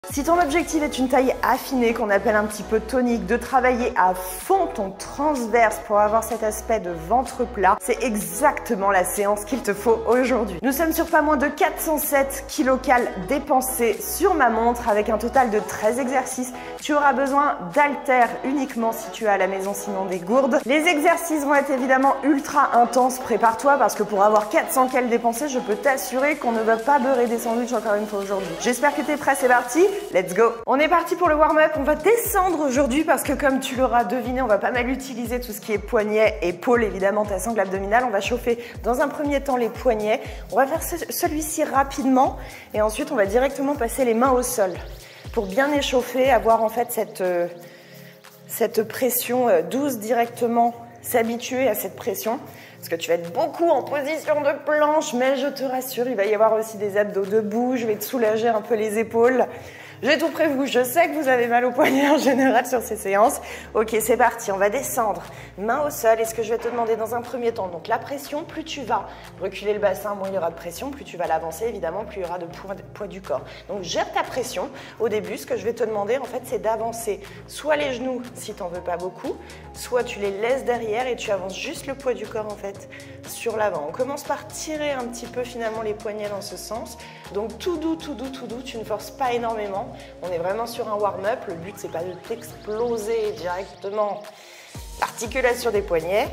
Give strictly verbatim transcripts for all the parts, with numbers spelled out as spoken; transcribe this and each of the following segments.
Si ton objectif est une taille affinée, qu'on appelle un petit peu tonique, de travailler à fond ton transverse pour avoir cet aspect de ventre plat, c'est exactement la séance qu'il te faut aujourd'hui. Nous sommes sur pas moins de quatre cent sept kilocalories dépensées sur ma montre avec un total de treize exercices. Tu auras besoin d'haltères uniquement si tu as à la maison, sinon des gourdes. Les exercices vont être évidemment ultra intenses. Prépare-toi parce que pour avoir quatre cents calories dépensées, je peux t'assurer qu'on ne va pas beurrer des sandwichs encore une fois aujourd'hui. J'espère que tu es prêt, c'est parti. Let's go! On est parti pour le warm-up. On va descendre aujourd'hui parce que comme tu l'auras deviné, on va pas mal utiliser tout ce qui est poignets, épaules, évidemment ta sangle abdominale. On va chauffer dans un premier temps les poignets. On va faire ce, celui-ci rapidement et ensuite on va directement passer les mains au sol pour bien échauffer, avoir en fait cette, euh, cette pression euh, douce directement, s'habituer à cette pression. Parce que tu vas être beaucoup en position de planche, mais je te rassure, il va y avoir aussi des abdos debout. Je vais te soulager un peu les épaules. J'ai tout prévu, je sais que vous avez mal au poignet en général sur ces séances. Ok, c'est parti, on va descendre, main au sol. Et ce que je vais te demander dans un premier temps, donc la pression, plus tu vas reculer le bassin, moins il y aura de pression, plus tu vas l'avancer, évidemment, plus il y aura de poids, de poids du corps. Donc gère ta pression. Au début, ce que je vais te demander, en fait, c'est d'avancer soit les genoux, si tu n'en veux pas beaucoup, soit tu les laisses derrière et tu avances juste le poids du corps, en fait, sur l'avant. On commence par tirer un petit peu, finalement, les poignets dans ce sens. Donc tout doux, tout doux, tout doux, tu ne forces pas énormément. On est vraiment sur un warm-up, le but c'est pas de t'exploser directement l'articulation des poignets.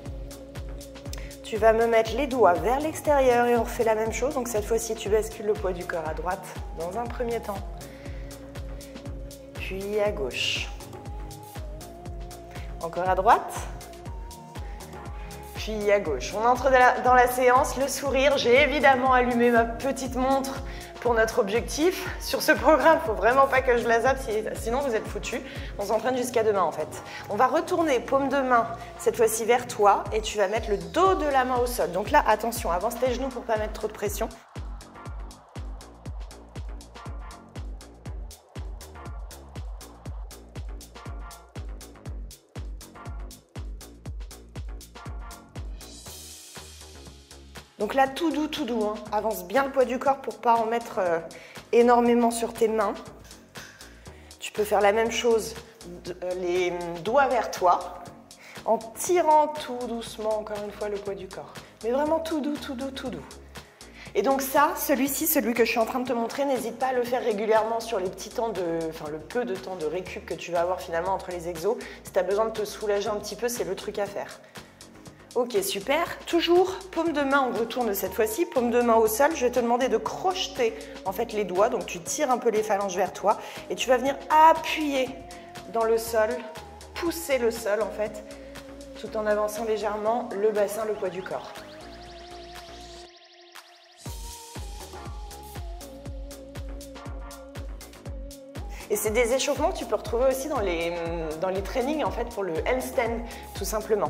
Tu vas me mettre les doigts vers l'extérieur et on refait la même chose. Donc cette fois-ci tu bascules le poids du corps à droite dans un premier temps, puis à gauche. Encore à droite, puis à gauche. On entre dans la, dans la séance, le sourire. J'ai évidemment allumé ma petite montre pour notre objectif. Sur ce programme, il ne faut vraiment pas que je la zappe, sinon vous êtes foutus. On s'entraîne jusqu'à demain en fait. On va retourner paume de main, cette fois-ci vers toi, et tu vas mettre le dos de la main au sol. Donc là, attention, avance tes genoux pour ne pas mettre trop de pression. Donc là, tout doux, tout doux, hein. Avance bien le poids du corps pour ne pas en mettre euh, énormément sur tes mains. Tu peux faire la même chose, de, euh, les doigts vers toi, en tirant tout doucement, encore une fois, le poids du corps. Mais vraiment tout doux, tout doux, tout doux. Et donc ça, celui-ci, celui que je suis en train de te montrer, n'hésite pas à le faire régulièrement sur les petits temps de, enfin le peu de temps de récup que tu vas avoir finalement entre les exos. Si tu as besoin de te soulager un petit peu, c'est le truc à faire. Ok, super. Toujours paume de main, on retourne cette fois-ci, paume de main au sol. Je vais te demander de crocheter en fait les doigts, donc tu tires un peu les phalanges vers toi et tu vas venir appuyer dans le sol, pousser le sol en fait, tout en avançant légèrement le bassin, le poids du corps. Et c'est des échauffements que tu peux retrouver aussi dans les, dans les trainings en fait pour le handstand, tout simplement.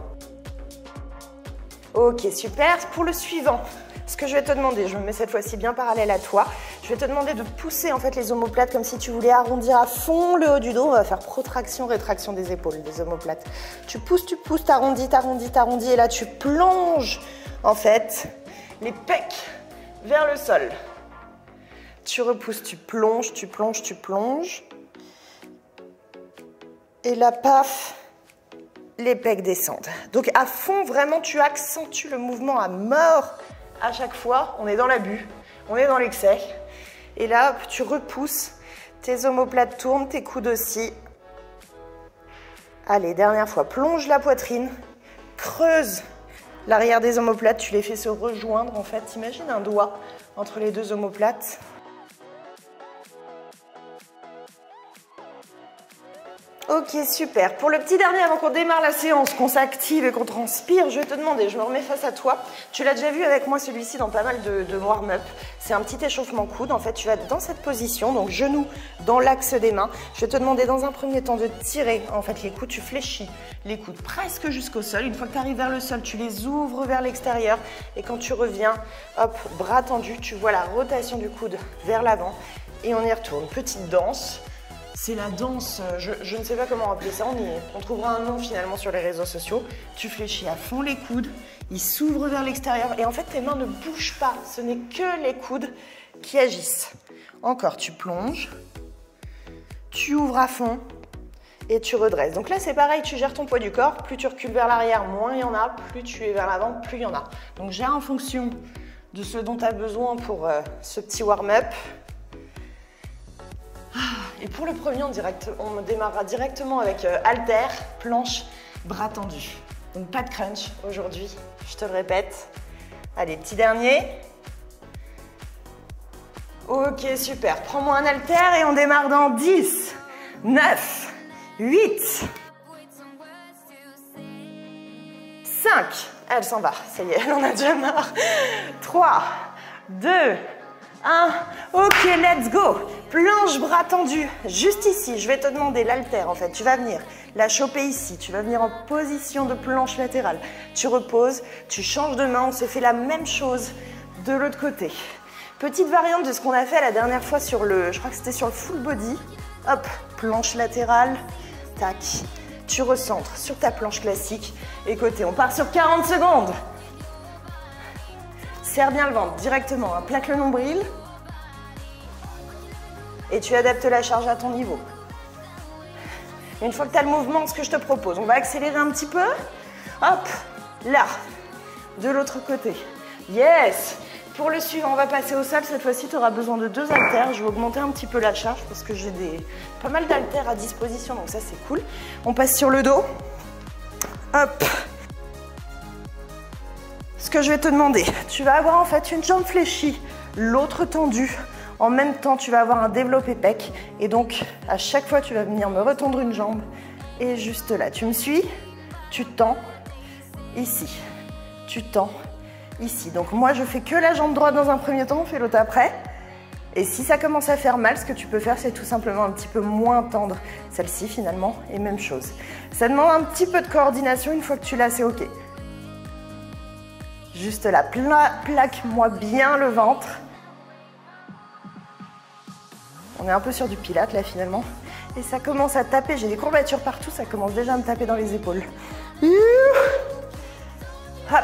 Ok, super. Pour le suivant, ce que je vais te demander, je me mets cette fois-ci bien parallèle à toi, je vais te demander de pousser en fait les omoplates comme si tu voulais arrondir à fond le haut du dos. On va faire protraction, rétraction des épaules, des omoplates. Tu pousses, tu pousses, t'arrondis, t'arrondis, t'arrondis et là tu plonges en fait les pecs vers le sol. Tu repousses, tu plonges, tu plonges, tu plonges. Et là, paf, les pecs descendent. Donc à fond, vraiment, tu accentues le mouvement à mort à chaque fois. On est dans l'abus, on est dans l'excès. Et là, tu repousses, tes omoplates tournent, tes coudes aussi. Allez, dernière fois, plonge la poitrine, creuse l'arrière des omoplates, tu les fais se rejoindre en fait. Imagine un doigt entre les deux omoplates. Ok, super. Pour le petit dernier, avant qu'on démarre la séance, qu'on s'active et qu'on transpire, je vais te demander, je me remets face à toi. Tu l'as déjà vu avec moi celui-ci dans pas mal de, de warm-up. C'est un petit échauffement coude. En fait, tu vas être dans cette position, donc genoux dans l'axe des mains. Je vais te demander dans un premier temps de tirer en fait les coudes. Tu fléchis les coudes presque jusqu'au sol. Une fois que tu arrives vers le sol, tu les ouvres vers l'extérieur. Et quand tu reviens, hop, bras tendus, tu vois la rotation du coude vers l'avant. Et on y retourne. Petite danse. C'est la danse, je, je ne sais pas comment appeler ça, on, y est. On trouvera un nom finalement sur les réseaux sociaux. Tu fléchis à fond les coudes, ils s'ouvrent vers l'extérieur et en fait tes mains ne bougent pas, ce n'est que les coudes qui agissent. Encore, tu plonges, tu ouvres à fond et tu redresses. Donc là, c'est pareil, tu gères ton poids du corps. Plus tu recules vers l'arrière, moins il y en a. Plus tu es vers l'avant, plus il y en a. Donc gère en fonction de ce dont tu as besoin pour euh, ce petit warm-up. Et pour le premier, on, direct, on démarrera directement avec euh, haltère, planche, bras tendus. Donc pas de crunch aujourd'hui, je te le répète. Allez, petit dernier. Ok, super. Prends-moi un haltère et on démarre dans dix, neuf, huit, cinq. Elle s'en va, ça y est, elle en a déjà marre. trois, deux, un. Ok, let's go. Planche, bras tendus. Juste ici, je vais te demander l'haltère en fait. Tu vas venir la choper ici. Tu vas venir en position de planche latérale. Tu reposes, tu changes de main. On se fait la même chose de l'autre côté. Petite variante de ce qu'on a fait la dernière fois sur le, je crois que c'était sur le full body. Hop, planche latérale, tac. Tu recentres sur ta planche classique. Et côté, on part sur quarante secondes. Serre bien le ventre directement, hein. Plaque le nombril. Et tu adaptes la charge à ton niveau. Une fois que tu as le mouvement, ce que je te propose, on va accélérer un petit peu. Hop, là, de l'autre côté. Yes! Pour le suivant, on va passer au sol. Cette fois-ci, tu auras besoin de deux haltères. Je vais augmenter un petit peu la charge parce que j'ai des pas mal d'haltères à disposition, donc ça, c'est cool. On passe sur le dos. Hop. Ce que je vais te demander, tu vas avoir en fait une jambe fléchie, l'autre tendue. En même temps, tu vas avoir un développé pec. Et donc, à chaque fois, tu vas venir me retendre une jambe. Et juste là, tu me suis. Tu tends. Ici. Tu tends. Ici. Donc, moi, je fais que la jambe droite dans un premier temps. On fait l'autre après. Et si ça commence à faire mal, ce que tu peux faire, c'est tout simplement un petit peu moins tendre celle-ci, finalement. Et même chose. Ça demande un petit peu de coordination. Une fois que tu l'as, c'est OK. Juste là. Pla- plaque-moi bien le ventre. On est un peu sur du pilate là finalement. Et ça commence à taper, j'ai des courbatures partout, ça commence déjà à me taper dans les épaules. Hop.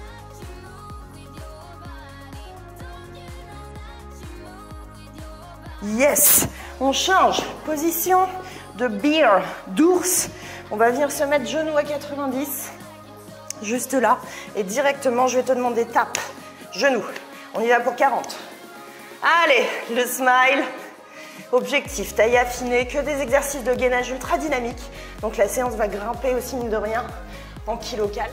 Yes. On change. Position de bear, d'ours. On va venir se mettre genou à quatre-vingt-dix. Juste là. Et directement, je vais te demander tape, genou. On y va pour quarante. Allez, le smile. Objectif, taille affinée, que des exercices de gainage ultra dynamiques. Donc la séance va grimper aussi, mine de rien, en kilocal.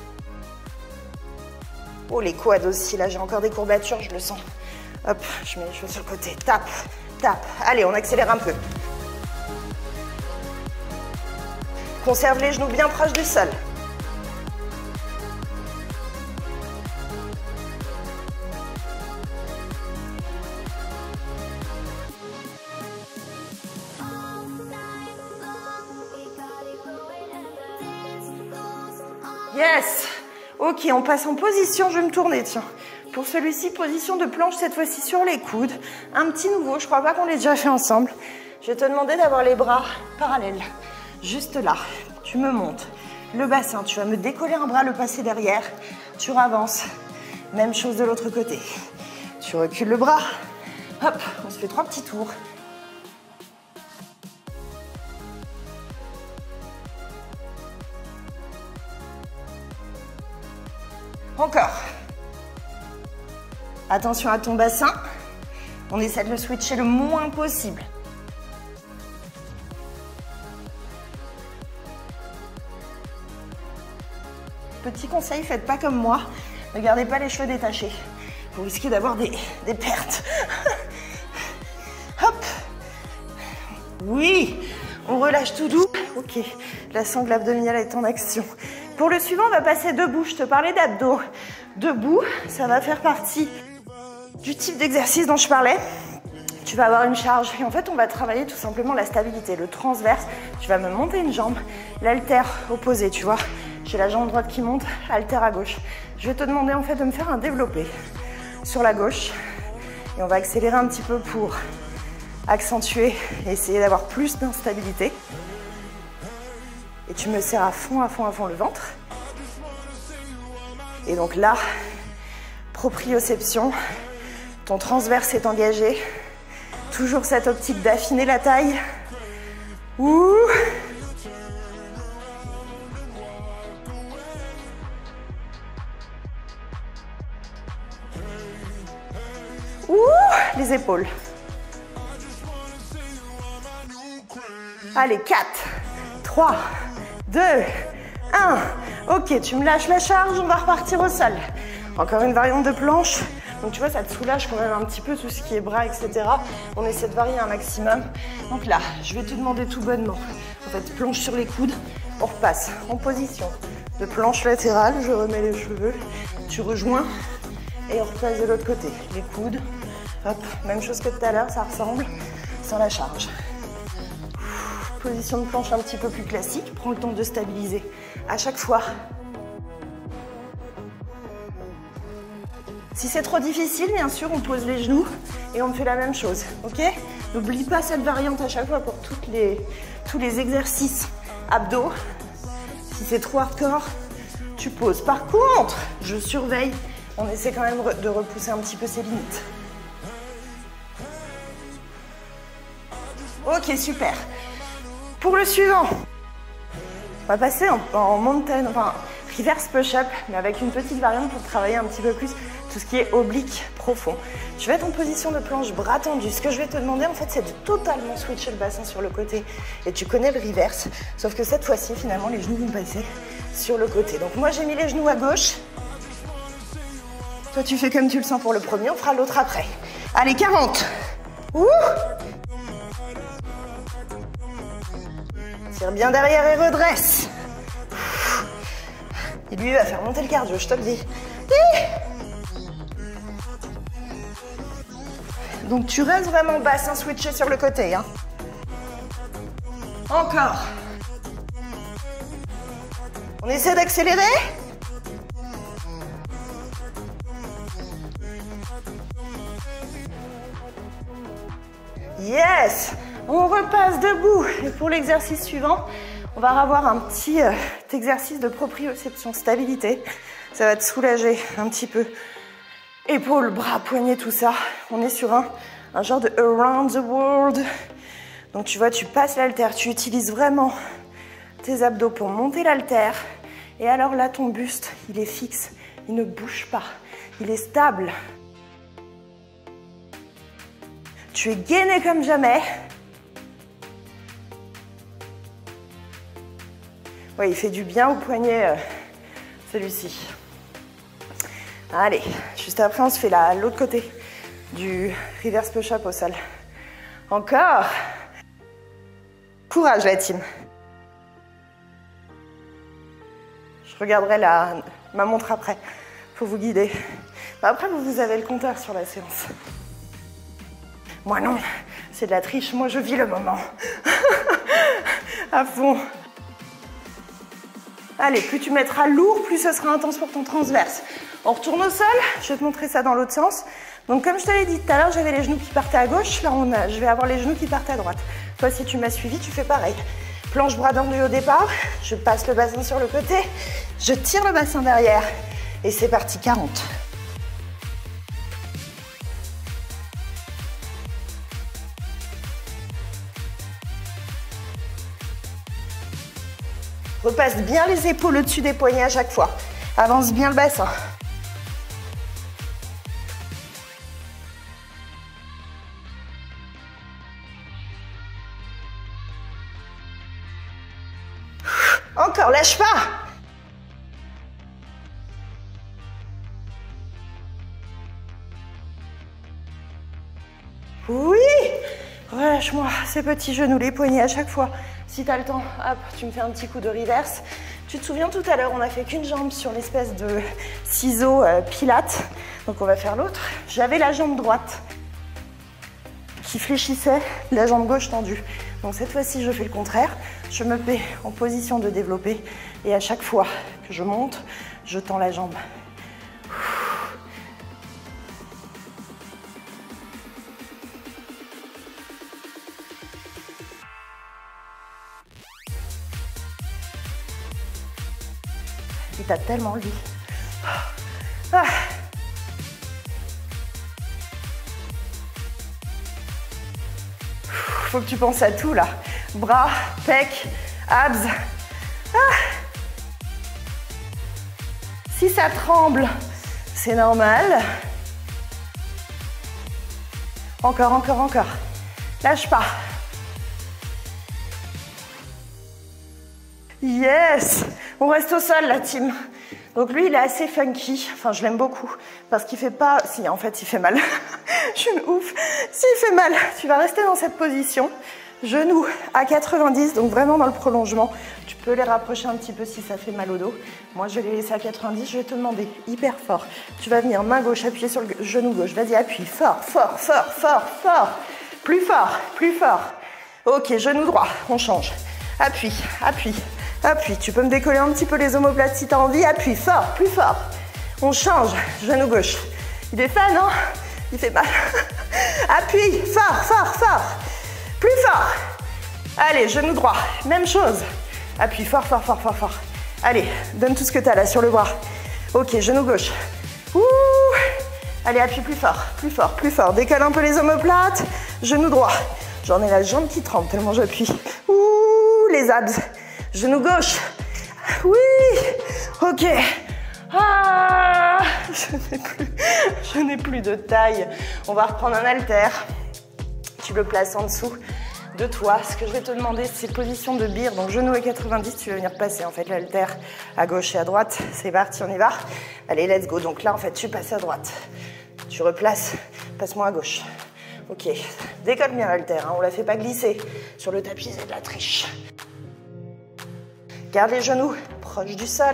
Oh, les quads aussi, là j'ai encore des courbatures, je le sens. Hop, je mets les cheveux sur le côté, tape, tape. Allez, on accélère un peu. Conserve les genoux bien proches du sol. Yes. Ok, on passe en position, je vais me tourner, tiens. Pour celui-ci, position de planche, cette fois-ci sur les coudes. Un petit nouveau, je crois pas qu'on l'ait déjà fait ensemble. Je vais te demander d'avoir les bras parallèles. Juste là, tu me montes le bassin, tu vas me décoller un bras, le passer derrière. Tu ravances. Même chose de l'autre côté. Tu recules le bras. Hop, on se fait trois petits tours. Encore. Attention à ton bassin. On essaie de le switcher le moins possible. Petit conseil, faites pas comme moi. Ne gardez pas les cheveux détachés. Vous risquez d'avoir des, des pertes. Hop. Oui. On relâche tout doux. Ok. La sangle abdominale est en action. Pour le suivant, on va passer debout. Je te parlais d'abdos. Debout, ça va faire partie du type d'exercice dont je parlais. Tu vas avoir une charge et en fait, on va travailler tout simplement la stabilité, le transverse. Tu vas me monter une jambe, l'haltère opposé, tu vois. J'ai la jambe droite qui monte, haltère à gauche. Je vais te demander en fait de me faire un développé sur la gauche et on va accélérer un petit peu pour accentuer et essayer d'avoir plus d'instabilité. Et tu me serres à fond, à fond, à fond le ventre. Et donc là, proprioception, ton transverse est engagé. Toujours cette optique d'affiner la taille. Ouh. Ouh, les épaules. Allez, quatre, trois, deux, un. Ok, tu me lâches la charge, on va repartir au sol. Encore une variante de planche. Donc tu vois, ça te soulage quand même un petit peu tout ce qui est bras, et cetera. On essaie de varier un maximum. Donc là, je vais te demander tout bonnement. En fait, planche sur les coudes. On repasse en position de planche latérale. Je remets les cheveux. Tu rejoins et on repasse de l'autre côté. Les coudes. Hop, même chose que tout à l'heure, ça ressemble. Sans la charge. Position de planche un petit peu plus classique. Prends le temps de stabiliser à chaque fois. Si c'est trop difficile, bien sûr, on pose les genoux et on fait la même chose, ok? N'oublie pas cette variante à chaque fois pour toutes les, tous les exercices abdos. Si c'est trop hardcore, tu poses. Par contre, je surveille, on essaie quand même de repousser un petit peu ses limites. Ok, super. Pour le suivant, on va passer en, en mountain, enfin reverse push-up, mais avec une petite variante pour travailler un petit peu plus tout ce qui est oblique profond. Tu vas être en position de planche, bras tendus. Ce que je vais te demander, en fait, c'est de totalement switcher le bassin sur le côté. Et tu connais le reverse, sauf que cette fois-ci, finalement, les genoux vont passer sur le côté. Donc moi, j'ai mis les genoux à gauche. Toi, tu fais comme tu le sens pour le premier, on fera l'autre après. Allez, quarante. Ouh! Tire bien derrière et redresse. Et lui, il va faire monter le cardio, je te le dis. Donc, tu restes vraiment bassin switché sur le côté. Hein. Encore. On essaie d'accélérer. Yes! On repasse debout. Et pour l'exercice suivant, on va avoir un petit euh, exercice de proprioception, stabilité. Ça va te soulager un petit peu. Épaules, bras, poignets, tout ça. On est sur un, un genre de around the world. Donc tu vois, tu passes l'haltère, tu utilises vraiment tes abdos pour monter l'haltère. Et alors là, ton buste, il est fixe, il ne bouge pas, il est stable. Tu es gainé comme jamais. Oui, il fait du bien au poignet, euh, celui-ci. Allez, juste après, on se fait l'autre côté du reverse push-up au sol. Encore. Courage, la team. Je regarderai la, ma montre après pour vous guider. Après, vous, vous avez le compteur sur la séance. Moi, non, c'est de la triche. Moi, je vis le moment. À fond. Allez, plus tu mettras lourd, plus ce sera intense pour ton transverse. On retourne au sol, je vais te montrer ça dans l'autre sens. Donc comme je te l'ai dit tout à l'heure, j'avais les genoux qui partaient à gauche, là on a, je vais avoir les genoux qui partent à droite. Toi, si tu m'as suivi, tu fais pareil. Planche bras tendus au départ, je passe le bassin sur le côté, je tire le bassin derrière et c'est parti, quarante. Repasse bien les épaules au-dessus des poignets à chaque fois. Avance bien le bassin. Encore, lâche pas. Oui. Relâche-moi ces petits genoux, les poignets à chaque fois. Si tu as le temps, hop, tu me fais un petit coup de reverse. Tu te souviens tout à l'heure, on a fait qu'une jambe sur l'espèce de ciseau euh, pilate. Donc on va faire l'autre. J'avais la jambe droite qui fléchissait, la jambe gauche tendue. Donc cette fois-ci, je fais le contraire. Je me mets en position de développer et à chaque fois que je monte, je tends la jambe. Il t'a tellement lu. Ah. Faut que tu penses à tout là. bras, pecs, abs. Ah. Si ça tremble, c'est normal. Encore, encore, encore. Lâche pas. Yes! On reste au sol, la team. Donc lui, il est assez funky. Enfin, je l'aime beaucoup. Parce qu'il fait pas... Si, en fait, il fait mal. Je suis une ouf. S'il fait mal, tu vas rester dans cette position. Genoux à quatre-vingt-dix, donc vraiment dans le prolongement. Tu peux les rapprocher un petit peu si ça fait mal au dos. Moi, je vais les laisser à quatre-vingt-dix. Je vais te demander hyper fort. Tu vas venir main gauche, appuyer sur le genou gauche. Vas-y, appuie. Fort, fort, fort, fort, fort. Plus fort, plus fort. Ok, genou droit. On change. Appuie, appuie, appuie. Tu peux me décoller un petit peu les omoplates si tu as envie. Appuie, fort, plus fort. On change. Genou gauche. Il est fan, non? Il fait mal. Appuie, fort, fort, fort. Plus fort. Allez, genou droit. Même chose. Appuie fort, fort, fort, fort, fort. Allez, donne tout ce que tu as là sur le bras. Ok, genou gauche. Ouh. Allez, appuie plus fort, plus fort, plus fort. Décale un peu les omoplates. Genou droit. J'en ai la jambe qui tremble tellement j'appuie. Ouh, les abs. Genou gauche. Oui. Ok. Ah, je n'ai plus, je n'ai plus de taille. On va reprendre un haltère. Tu le places en dessous de toi. Ce que je vais te demander, c'est position de beer. Donc genou à quatre-vingt-dix, tu vas venir passer en fait l'haltère à gauche et à droite. C'est parti, on y va. Allez, let's go. Donc là, en fait, tu passes à droite. Tu replaces. Passe-moi à gauche. Ok. Décolle bien l'haltère. Hein. On la fait pas glisser sur le tapis, c'est de la triche. Garde les genoux proches du sol.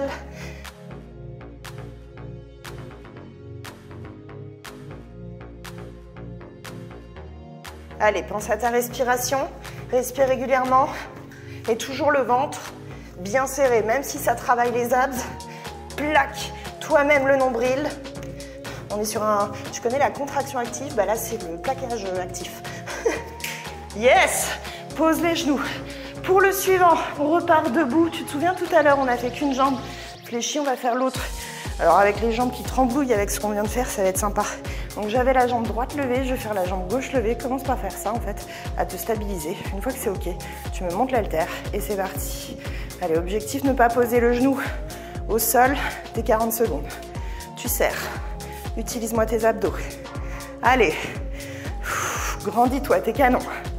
Allez, pense à ta respiration, respire régulièrement et toujours le ventre bien serré, même si ça travaille les abs, plaque toi-même le nombril. On est sur un... Tu connais la contraction active? Bah là, c'est le plaquage actif. Yes! Pose les genoux. Pour le suivant, on repart debout. Tu te souviens tout à l'heure, on n'a fait qu'une jambe fléchie, on va faire l'autre. Alors avec les jambes qui trembouillent avec ce qu'on vient de faire, ça va être sympa. Donc j'avais la jambe droite levée, je vais faire la jambe gauche levée. Commence par faire ça en fait, à te stabiliser. Une fois que c'est ok, tu me montes l'haltère et c'est parti. Allez, objectif, ne pas poser le genou au sol dès quarante secondes. Tu serres. Utilise-moi tes abdos. Allez. Grandis-toi, t'es canon.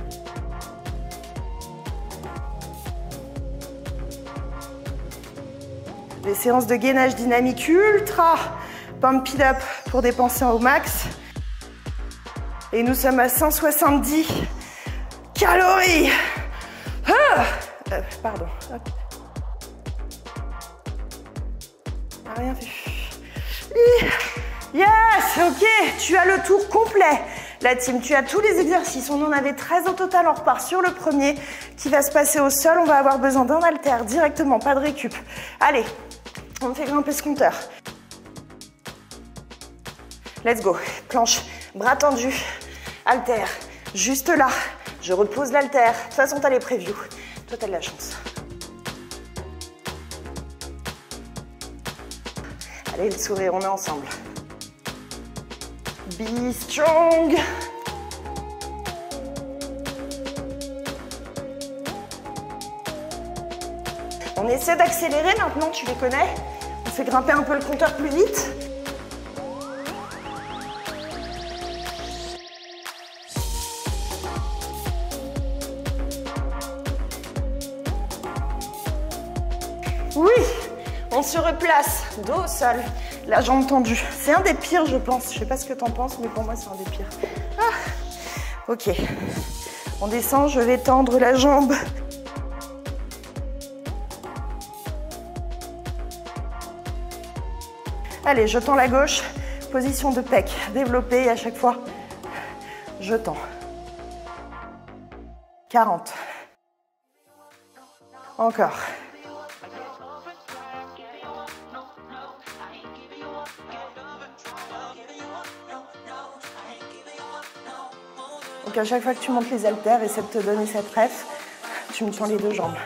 Les séances de gainage dynamique ultra pump it up pour dépenser au max. Et nous sommes à cent soixante-dix calories. Ah euh, pardon. Hop. Ah, rien fait. Yes, ok, tu as le tour complet. La team, tu as tous les exercices. On en avait treize au total. On repart sur le premier qui va se passer au sol. On va avoir besoin d'un haltère directement, pas de récup. Allez, on fait grimper ce compteur. Let's go. Planche, bras tendus, haltère, juste là. Je repose l'haltère. De toute façon, tu as les previews. Toi, tu as de la chance. Allez, le sourire, on est ensemble. Be strong. On essaie d'accélérer maintenant, tu les connais. On fait grimper un peu le compteur plus vite. Oui, on se replace, dos au sol, la jambe tendue. C'est un des pires, je pense. Je sais pas ce que t'en penses, mais pour moi, c'est un des pires. Ah. Ok, on descend, je vais tendre la jambe. Allez, je tends la gauche, position de pec, développée et à chaque fois, je tends. quarante. Encore. Donc à chaque fois que tu montes les haltères, essaie de te donner cette ref, tu me tiens les deux jambes.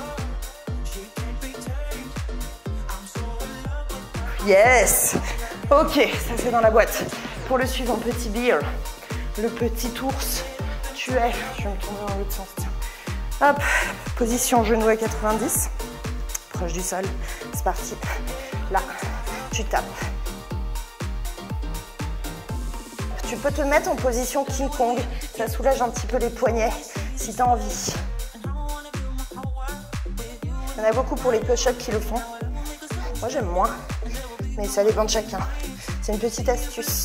Yes! Ok, ça c'est dans la boîte. Pour le suivant, petit bear, le petit ours, tu es. Je vais me tourner dans l'autre sens, tiens. Hop, position genou à quatre-vingt-dix, proche du sol, c'est parti. Là, tu tapes. Tu peux te mettre en position King Kong, ça soulage un petit peu les poignets si tu as envie. Il y en a beaucoup pour les push-ups qui le font. Moi j'aime moins, mais ça dépend de chacun. C'est une petite astuce.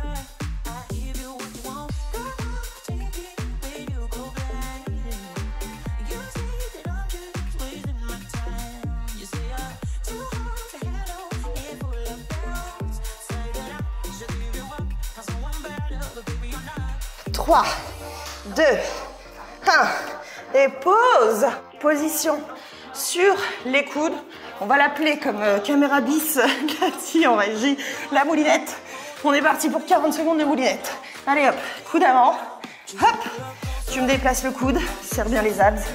trois, deux, un. Et pause. Position sur les coudes. On va l'appeler comme euh, caméra bis Cathy en régie, la moulinette. On est parti pour quarante secondes de moulinette. Allez hop, coude avant. Hop, tu me déplaces le coude, serre bien les abs.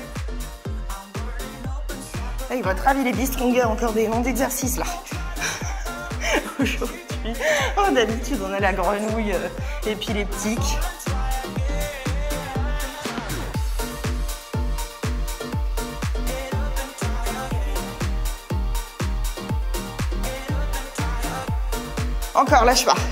Avec votre avis les bis, on a encore des noms d'exercices là. Aujourd'hui, oh, d'habitude on a la grenouille euh, épileptique. Encore, lâche pas.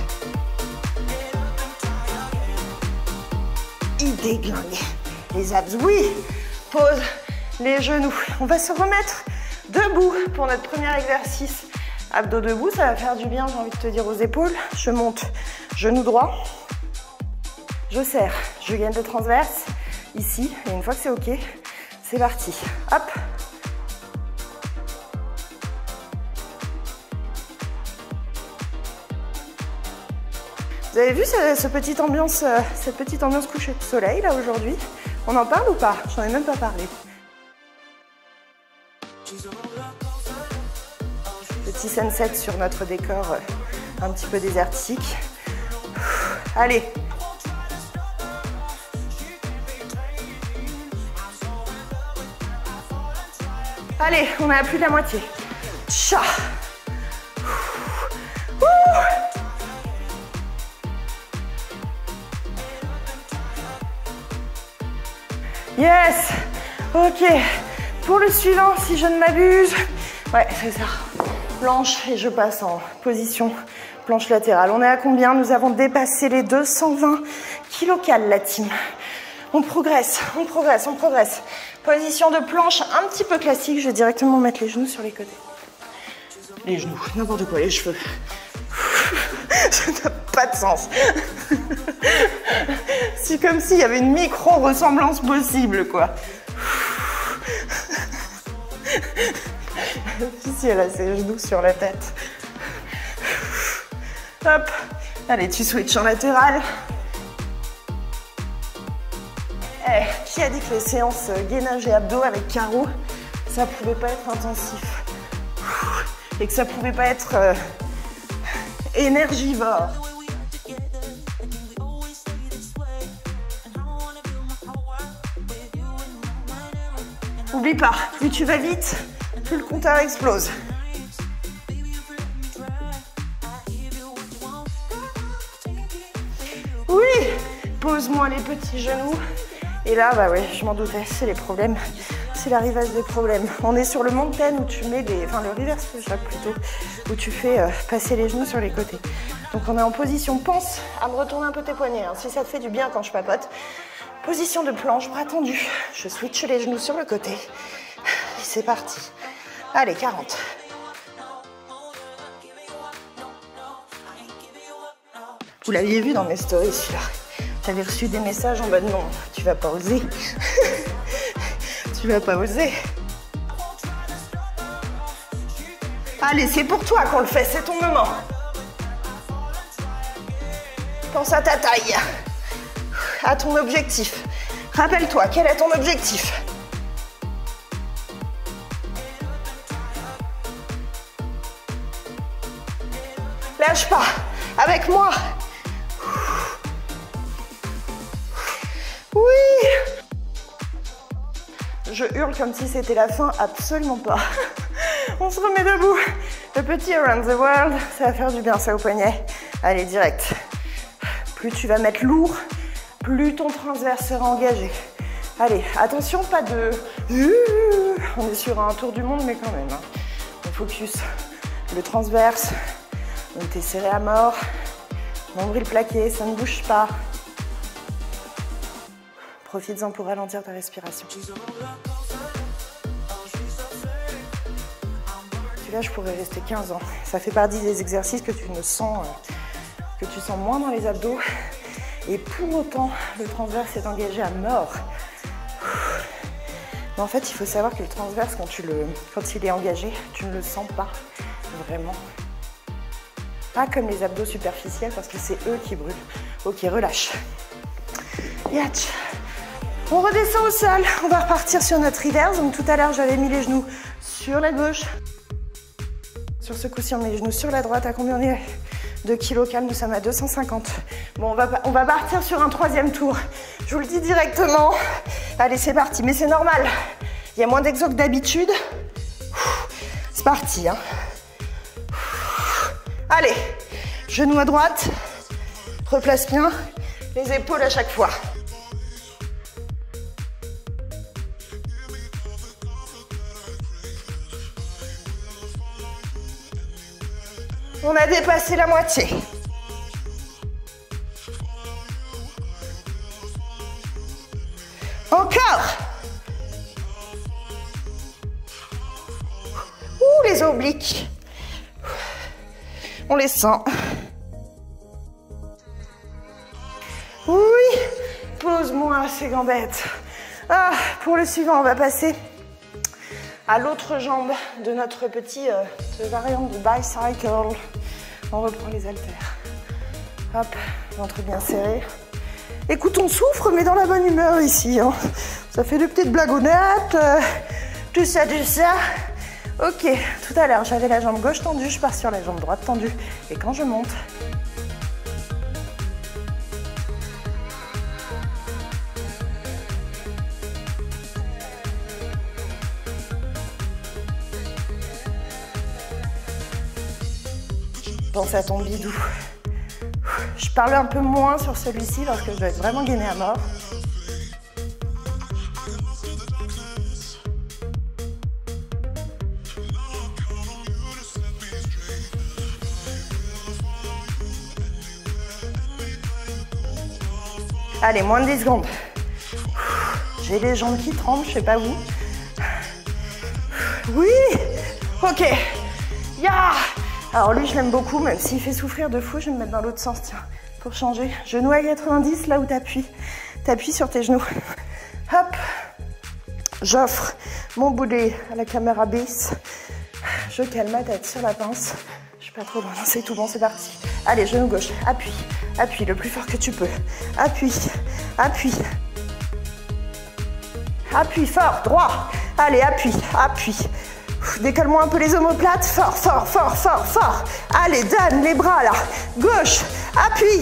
Il déglingue les abs. Oui, pose les genoux. On va se remettre debout pour notre premier exercice. Abdos debout, ça va faire du bien, j'ai envie de te dire, aux épaules. Je monte, genou droit. Je serre, je gagne le transverse ici. Et une fois que c'est OK, c'est parti. Hop. Vous avez vu ce, ce petite ambiance, euh, cette petite ambiance coucher de soleil là aujourd'hui? On en parle ou pas? J'en ai même pas parlé. Petit sunset sur notre décor euh, un petit peu désertique. Allez. Allez, on est à plus de la moitié. Tcha. Yes. Ok. Pour le suivant, si je ne m'abuse, ouais, c'est ça. Planche et je passe en position planche latérale. On est à combien? Nous avons dépassé les deux cent vingt kilocals, la team. On progresse, on progresse, on progresse. Position de planche un petit peu classique. Je vais directement mettre les genoux sur les côtés. Les genoux, n'importe quoi, les cheveux. Ça n'a pas de sens. C'est comme s'il y avait une micro-ressemblance possible, quoi. Si elle a ses genoux sur la tête. Hop. Allez, tu switches en latéral. Eh, qui a dit que les séances gainage et abdos avec carreau, ça pouvait pas être intensif et que ça pouvait pas être euh, énergivore? N'oublie pas, plus tu vas vite, plus le compteur explose. Oui, pose-moi les petits genoux. Et là, bah ouais, je m'en doutais, c'est les problèmes. C'est l'arrivage des problèmes. On est sur le mountain où tu mets des... Enfin, le reverse push-up plutôt, où tu fais euh, passer les genoux sur les côtés. Donc on est en position, pense à me retourner un peu tes poignets, hein, si ça te fait du bien quand je papote. Position de planche, bras tendus. Je switch les genoux sur le côté. Et c'est parti. Allez, quarante. Vous l'aviez vu dans mes stories, celui-là. J'avais reçu des messages en mode non, tu vas pas oser. Tu vas pas oser. Allez, c'est pour toi qu'on le fait, c'est ton moment. Pense à ta taille, à ton objectif. Rappelle-toi, quel est ton objectif? Lâche pas, avec moi. Oui. Je hurle comme si c'était la fin, absolument pas. On se remet debout. Le petit around the world, ça va faire du bien ça au poignet. Allez, direct. Plus tu vas mettre lourd, plus ton transverse sera engagé. Allez, attention, pas de... On est sur un tour du monde, mais quand même. Hein. On focus. Le transverse, on était serré à mort. Nombril plaqué, ça ne bouge pas. Profites-en pour ralentir ta respiration. Là, je pourrais rester quinze ans. Ça fait partie des exercices que tu ne sens, euh, que tu sens moins dans les abdos. Et pour autant, le transverse est engagé à mort. Mais en fait, il faut savoir que le transverse, quand, tu le, quand il est engagé, tu ne le sens pas vraiment. Pas comme les abdos superficiels, parce que c'est eux qui brûlent. Ok, relâche. Yatch. On redescend au sol. On va repartir sur notre reverse. Donc tout à l'heure, j'avais mis les genoux sur la gauche. Sur ce coup-ci, on met les genoux sur la droite. À combien on est de kilocals? Nous sommes à deux cent cinquante. Bon, on va, on va partir sur un troisième tour. Je vous le dis directement. Allez, c'est parti. Mais c'est normal. Il y a moins d'exos que d'habitude. C'est parti. Hein. Allez, genoux à droite. Replace bien les épaules à chaque fois. On a dépassé la moitié. Encore. Ouh, les obliques. On les sent. Oui. Pose-moi ces gambettes. Ah, pour le suivant, on va passer à l'autre jambe de notre petit euh, variante de bicycle. On reprend les haltères. Hop, ventre bien serré. Écoute, on souffre, mais dans la bonne humeur ici. Hein. Ça fait des petites blagounettes, euh, tout ça, tout ça. Ok, tout à l'heure, j'avais la jambe gauche tendue, je pars sur la jambe droite tendue. Et quand je monte, pense à ton bidou. Je parle un peu moins sur celui-ci parce que je dois être vraiment gainée à mort. Allez, moins de dix secondes. J'ai les jambes qui tremblent, je sais pas vous. Oui. Ok. Ya. Alors lui, je l'aime beaucoup, même s'il fait souffrir de fou, je vais me mettre dans l'autre sens, tiens, pour changer. Genoux à quatre-vingt-dix, là où t'appuies. T'appuies sur tes genoux. Hop. J'offre mon boulet à la caméra bis. Je cale ma tête sur la pince. Je suis pas trop loin, c'est tout bon, c'est parti. Allez, genou gauche, appuie. Appuie le plus fort que tu peux. Appuie, appuie. Appuie fort, droit. Allez, appuie, appuie. Décolle-moi un peu les omoplates. Fort, fort, fort, fort, fort. Allez, donne les bras là. Gauche, appuie.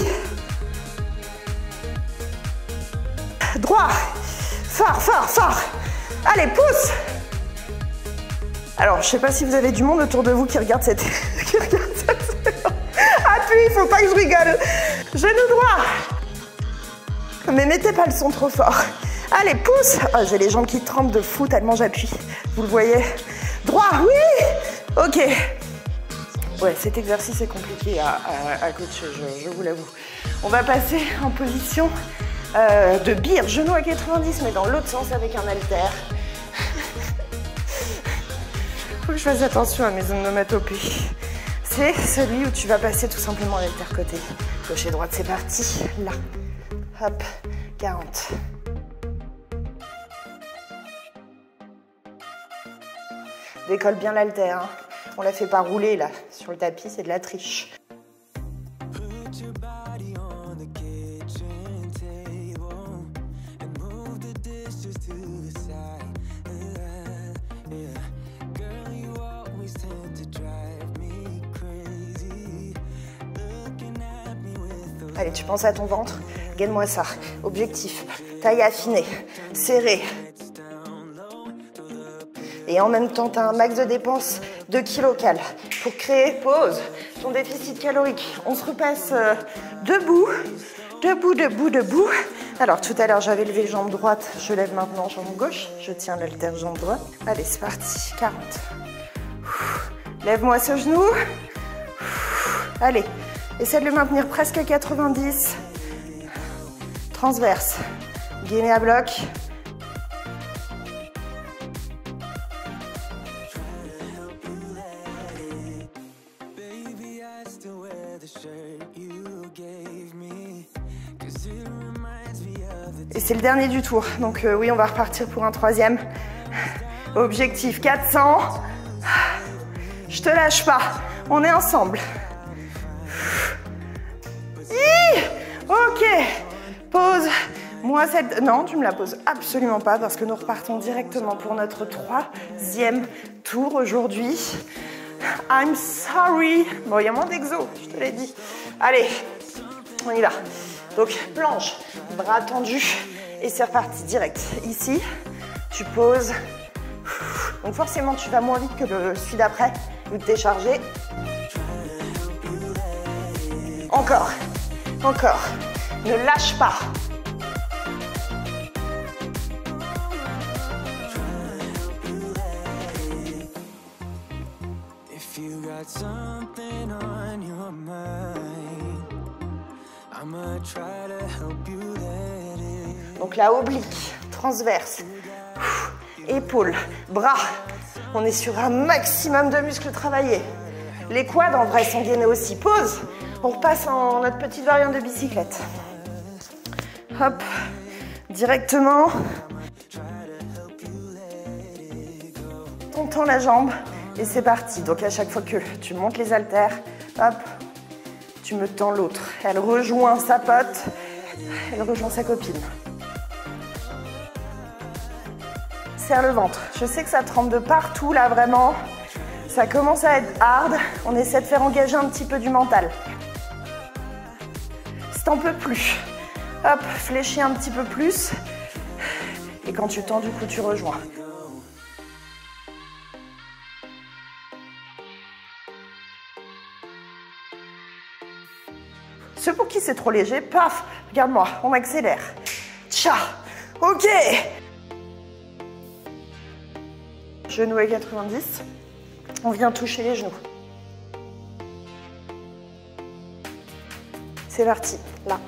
Droit. Fort, fort, fort. Allez, pousse. Alors, je sais pas si vous avez du monde autour de vous qui regarde cette... qui regarde cette... Appuie, il faut pas que je rigole. Genou droit. Mais mettez pas le son trop fort. Allez, pousse. Oh, j'ai les jambes qui tremblent de fou tellement j'appuie. Vous le voyez? Droit, oui. Ok. Ouais, cet exercice est compliqué à, à, à coacher, je, je vous l'avoue. On va passer en position euh, de bire, genou à quatre-vingt-dix, mais dans l'autre sens avec un haltère. Faut que je fasse attention à mes onomatopées. C'est celui où tu vas passer tout simplement l'haltère côté. Gauche et droite, c'est parti. Là. Hop, quarante. Décolle bien l'haltère. Hein. On la fait pas rouler là. Sur le tapis, c'est de la triche. Allez, tu penses à ton ventre, gaine-moi ça. Objectif, taille affinée, serrée. Et en même temps, tu as un max de dépenses de kilocal pour créer, pause, ton déficit calorique. On se repasse euh, debout, debout, debout, debout. Alors tout à l'heure j'avais levé jambe droite, je lève maintenant jambe gauche, je tiens l'haltère jambe droite. Allez c'est parti, quarante. Lève-moi ce genou. Allez, essaie de le maintenir presque à quatre-vingt-dix. Transverse, gainer à bloc. Et c'est le dernier du tour, donc euh, oui, on va repartir pour un troisième. Objectif quatre cents. Je te lâche pas, on est ensemble. Hi, ok, pause. Moi, cette... Non, tu me la poses absolument pas parce que nous repartons directement pour notre troisième tour aujourd'hui. I'm sorry. Bon, il y a moins d'exo, je te l'ai dit. Allez, on y va. Donc, planche, bras tendus et c'est reparti direct. Ici, tu poses. Donc forcément, tu vas moins vite que le celui d'après, vu que t'es chargé. Encore, encore. Ne lâche pas. Donc là, oblique, transverse, épaules, bras. On est sur un maximum de muscles travaillés. Les quads, en vrai, sont gainés aussi. Pause. On repasse en notre petite variante de bicyclette. Hop, directement. On tend la jambe et c'est parti. Donc à chaque fois que tu montes les haltères, hop, tu me tends l'autre. Elle rejoint sa pote, elle rejoint sa copine. Serre le ventre. Je sais que ça tremble de partout là, vraiment. Ça commence à être hard. On essaie de faire engager un petit peu du mental. Si t'en peux plus, hop, fléchis un petit peu plus. Et quand tu tends, du coup, tu rejoins. Ceux pour qui c'est trop léger, paf, regarde-moi, on accélère. Tcha, ok. Genou à quatre-vingt-dix. On vient toucher les genoux. C'est parti, là.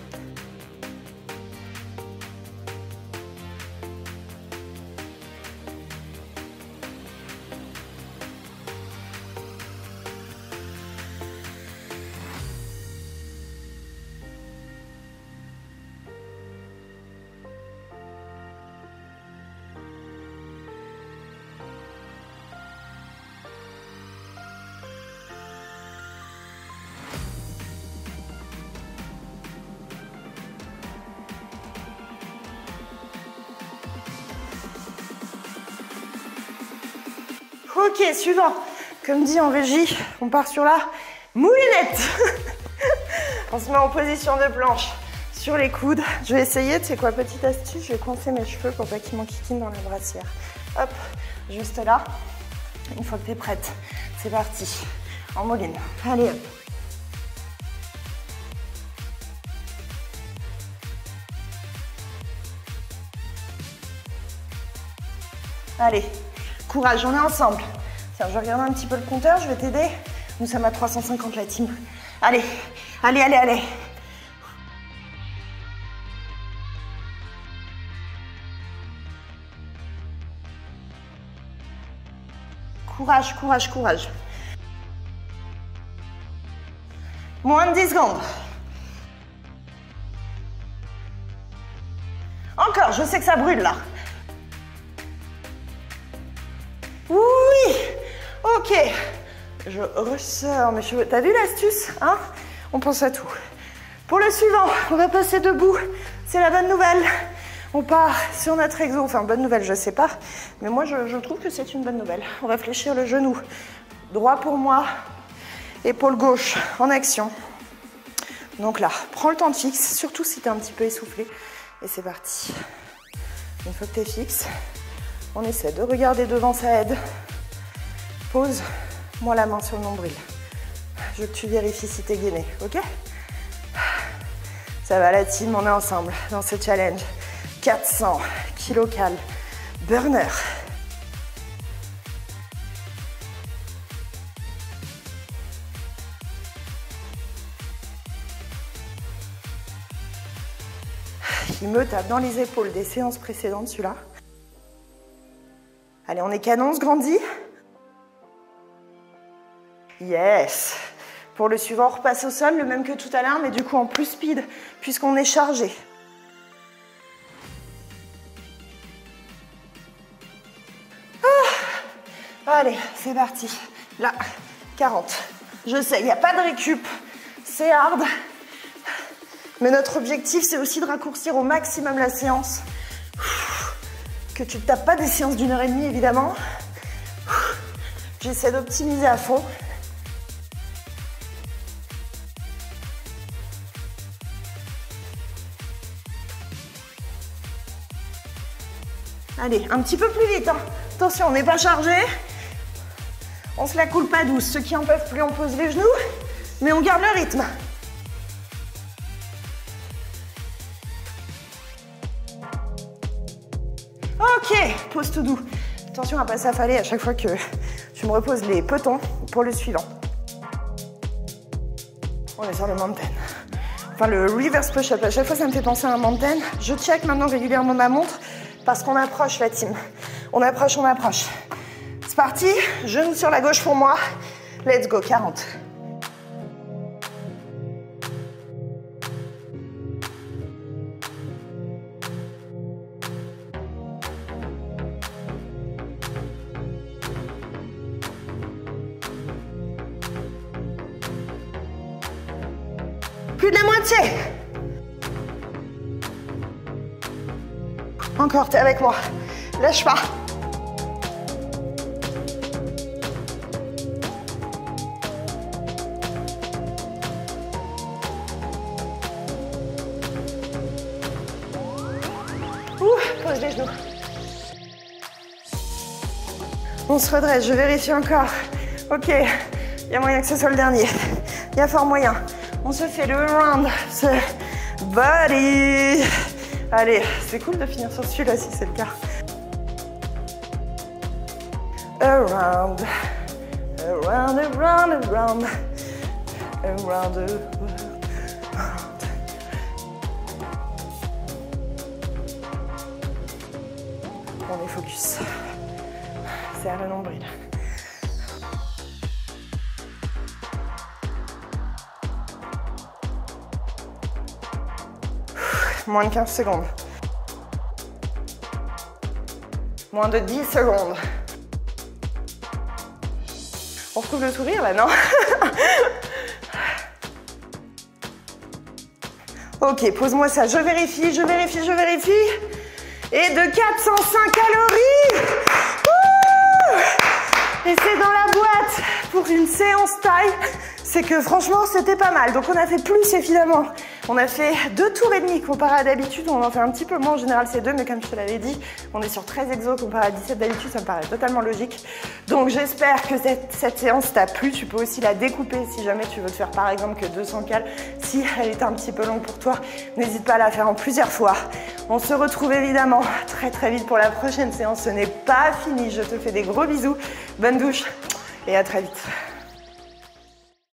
Ok, suivant. Comme dit en Belgique, on part sur la moulinette. On se met en position de planche sur les coudes. Je vais essayer, tu sais quoi, petite astuce, je vais coincer mes cheveux pour pas qu'ils m'enquiquinent dans la brassière. Hop, juste là. Une fois que tu es prête, c'est parti. En mouline. Allez, hop. Allez, courage, on est ensemble. Tiens, je vais regarder un petit peu le compteur, je vais t'aider. Nous sommes à trois cent cinquante la team. Allez, allez, allez, allez. Courage, courage, courage. Moins de dix secondes. Encore, je sais que ça brûle là. Oui, ok. Je ressors mes cheveux. T'as vu l'astuce, hein? On pense à tout. Pour le suivant, on va passer debout. C'est la bonne nouvelle. On part sur notre exo. Enfin, bonne nouvelle, je sais pas. Mais moi, je, je trouve que c'est une bonne nouvelle. On va fléchir le genou. Droit pour moi. Épaule gauche en action. Donc là, prends le temps de fixe, surtout si t'es un petit peu essoufflé. Et c'est parti. Une fois que t'es fixe, on essaie de regarder devant, ça aide. Pose-moi la main sur le nombril. Je veux que tu vérifies si t'es gainé, ok? Ça va la team, on est ensemble dans ce challenge. quatre cents kilocalories burner. Il me tape dans les épaules des séances précédentes, celui-là. Allez, on est canon, on se grandit. Yes. Pour le suivant, on repasse au sol, le même que tout à l'heure, mais du coup en plus speed, puisqu'on est chargé. Ah. Allez, c'est parti. Là, quarante. Je sais, il n'y a pas de récup, c'est hard. Mais notre objectif, c'est aussi de raccourcir au maximum la séance. Que tu ne tapes pas des séances d'une heure et demie, évidemment. J'essaie d'optimiser à fond. Allez, un petit peu plus vite, hein. Attention, on n'est pas chargé. On se la coule pas douce. Ceux qui en peuvent plus, on pose les genoux. Mais on garde le rythme. Ok, pose tout doux. Attention à ne pas s'affaler à chaque fois que tu me reposes les petons pour le suivant. On est sur le mountain. Enfin, le reverse push-up, à chaque fois ça me fait penser à un mountain. Je check maintenant régulièrement ma montre parce qu'on approche la team. On approche, on approche. C'est parti, genou sur la gauche pour moi. Let's go, quarante. Plus de la moitié. Encore, t'es avec moi. Lâche pas. Ouh, pose les genoux. On se redresse, je vérifie encore. Ok, il y a moyen que ce soit le dernier. Il y a fort moyen. On se fait le round, ce body. Allez, c'est cool de finir sur celui-là si c'est le cas. Around, around, around, around, around the world. On est focus. Serre le nombril. Moins de quinze secondes. Moins de dix secondes. On retrouve le sourire là, non? Ok, pose-moi ça. Je vérifie, je vérifie, je vérifie. Et de quatre cent cinq calories. Ouh, et c'est dans la boîte pour une séance taille. C'est que franchement, c'était pas mal. Donc on a fait plus évidemment. On a fait deux tours et demi comparé à d'habitude. On en fait un petit peu moins. En général, c'est deux. Mais comme je te l'avais dit, on est sur treize exos comparé à dix-sept d'habitude. Ça me paraît totalement logique. Donc j'espère que cette, cette séance t'a plu. Tu peux aussi la découper si jamais tu veux te faire par exemple que deux cents cales. Si elle est un petit peu longue pour toi, n'hésite pas à la faire en plusieurs fois. On se retrouve évidemment très très vite pour la prochaine séance. Ce n'est pas fini. Je te fais des gros bisous. Bonne douche et à très vite.